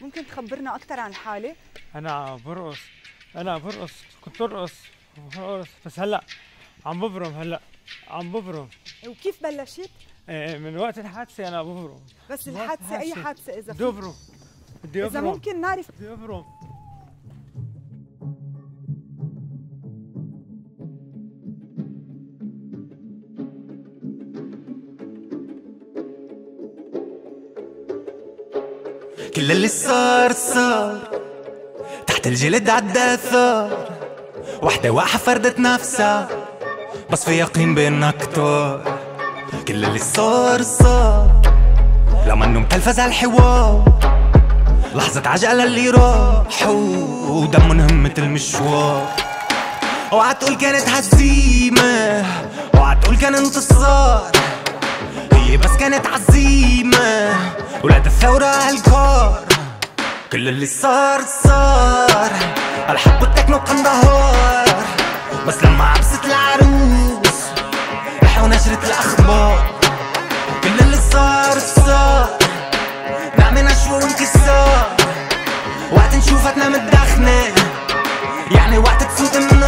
ممكن تخبرنا أكثر عن الحالة؟ أنا برقص كنت برقص بس هلا عم ببرم. وكيف بلشت؟ من وقت الحادثة أنا ببرم. بس الحادثة أي حادثة؟ بدي أبرم إذا ممكن نعرف. بدي أبرم. كل اللي صار تحت الجلد عدى ثار. وحدة واقعة فردت نفسها بس في يقين بأنها كتار. كل اللي صار لما انه متلفز عالحوار. لحظة عجلة اللي راح ودم همة المشوار. اوعى تقول كانت هزيمة، اوعى تقول كان انتصار. هي بس كانت عزيمة ولاد الثورة هالكار. كل اللي صار الحب والتكنو انبهار. بس لما عبست العروس رحوا نشرة الأخبار. كل اللي صار نعمل نشوة وانكسار. وقت نشوفها تنام الدخنة يعني وقت تفوت